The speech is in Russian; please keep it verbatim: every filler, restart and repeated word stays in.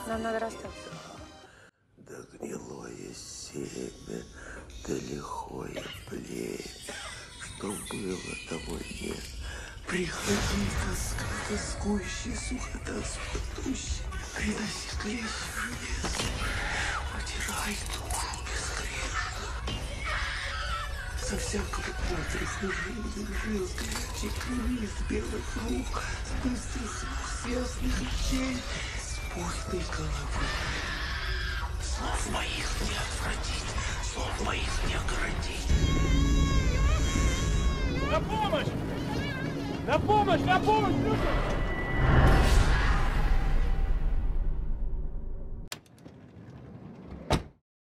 Нам надо расстаться. Да гнилое семя, да лихое племя, что было, того нет. Приходи, тоска тоскующий, сухота сухотущий, приноси клещи железные, утирай душу безгрешную. Со всякого отдыха жизнь жил, горячей крови, из белых рук, с быстрых слез, ясных очей, с пустой головы. Слов моих не отвратить, слов моих не огородить. На помощь! На помощь! На помощь, люди!